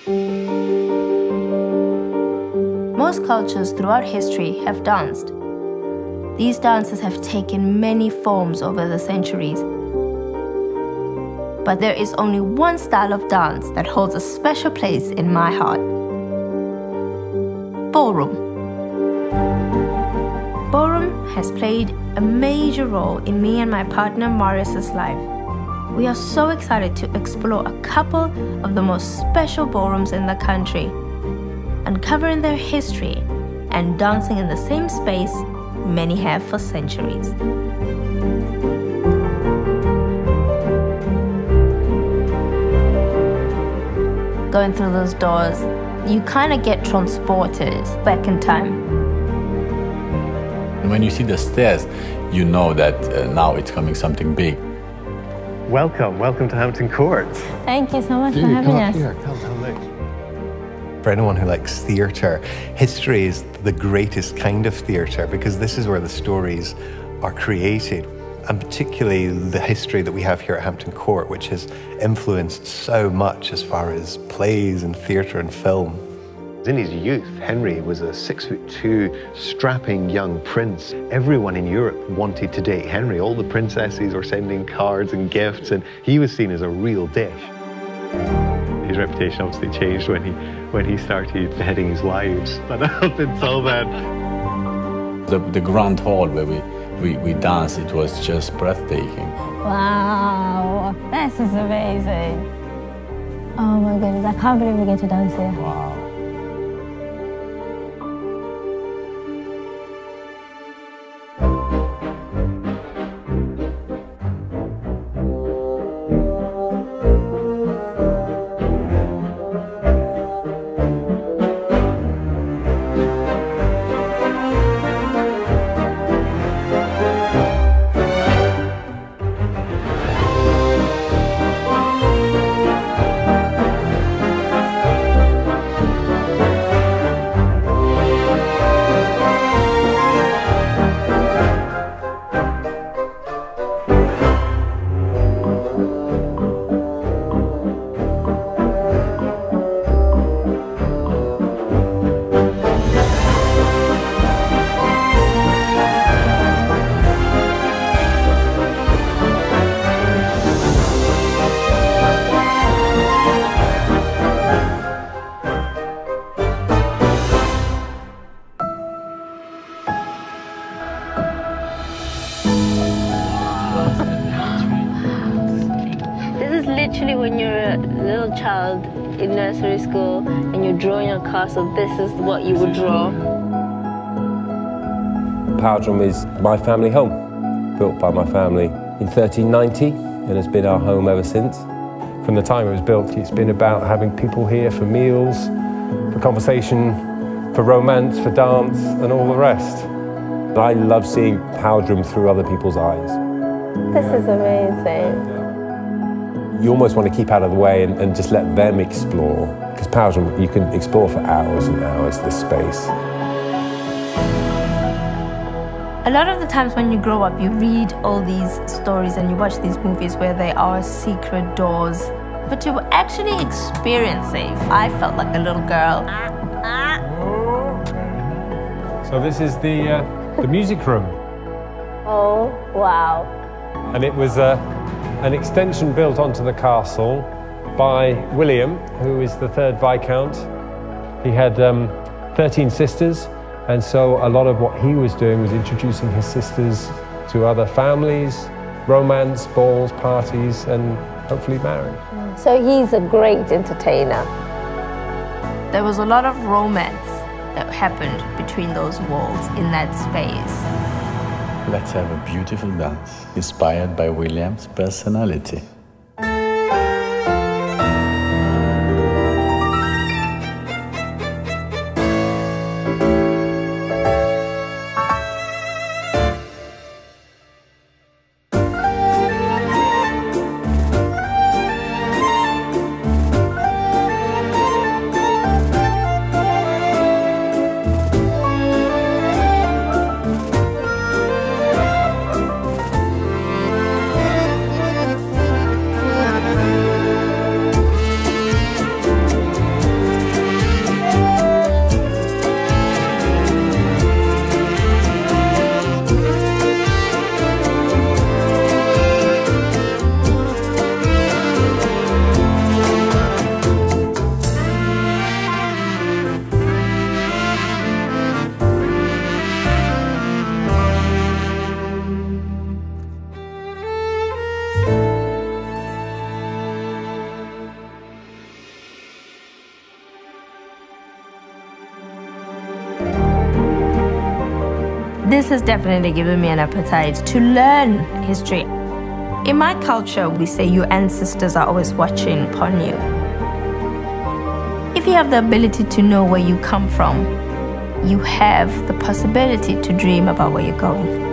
Most cultures throughout history have danced. These dances have taken many forms over the centuries. But there is only one style of dance that holds a special place in my heart. Ballroom. Ballroom has played a major role in me and my partner Marius' life. We are so excited to explore a couple of the most special ballrooms in the country, uncovering their history and dancing in the same space many have for centuries. Going through those doors, you kind of get transported back in time. When you see the stairs, you know that now it's coming something big. Welcome to Hampton Court. Thank you so much for having us. Come look. For anyone who likes theatre, history is the greatest kind of theatre because this is where the stories are created. And particularly the history that we have here at Hampton Court, which has influenced so much as far as plays and theatre and film. In his youth, Henry was a 6'2", strapping young prince. Everyone in Europe wanted to date Henry. All the princesses were sending cards and gifts, and he was seen as a real dish. His reputation obviously changed when he started beheading his wives. But up until then, The grand hall where we danced, it was just breathtaking. Wow, this is amazing. Oh my goodness, I can't believe we get to dance here. Wow. Literally when you're a little child in nursery school and you're drawing a castle, this is what you would draw. Powderham is my family home, built by my family in 1390 and has been our home ever since. From the time it was built, it's been about having people here for meals, for conversation, for romance, for dance and all the rest. I love seeing Powderham through other people's eyes. This is amazing. You almost want to keep out of the way and just let them explore. Because Powderham, you can explore for hours and hours, this space. A lot of the times when you grow up, you read all these stories and you watch these movies where there are secret doors. But to actually experience it, I felt like a little girl. So this is the music room. Oh, wow. And it was an extension built onto the castle by William, who is the 3rd Viscount. He had 13 sisters, and so a lot of what he was doing was introducing his sisters to other families, romance, balls, parties, and hopefully marriage. So he's a great entertainer. There was a lot of romance that happened between those walls in that space. Let's have a beautiful dance, inspired by William's personality. this has definitely given me an appetite to learn history. In my culture, we say your ancestors are always watching upon you. If you have the ability to know where you come from, you have the possibility to dream about where you're going.